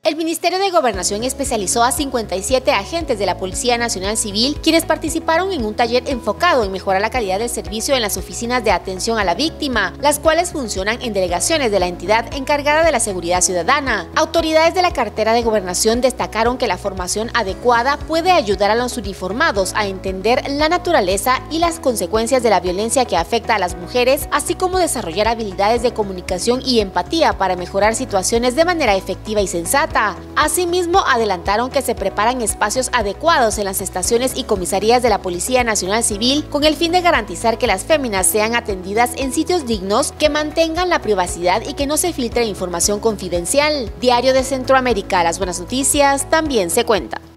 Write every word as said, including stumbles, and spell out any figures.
El Ministerio de Gobernación especializó a cincuenta y siete agentes de la Policía Nacional Civil, quienes participaron en un taller enfocado en mejorar la calidad del servicio en las oficinas de atención a la víctima, las cuales funcionan en delegaciones de la entidad encargada de la seguridad ciudadana. Autoridades de la cartera de Gobernación destacaron que la formación adecuada puede ayudar a los uniformados a entender la naturaleza y las consecuencias de la violencia que afecta a las mujeres, así como desarrollar habilidades de comunicación y empatía para mejorar situaciones de manera efectiva y sensata. Asimismo, adelantaron que se preparan espacios adecuados en las estaciones y comisarías de la Policía Nacional Civil con el fin de garantizar que las féminas sean atendidas en sitios dignos, que mantengan la privacidad y que no se filtre información confidencial. Diario de Centroamérica, las buenas noticias también se cuenta.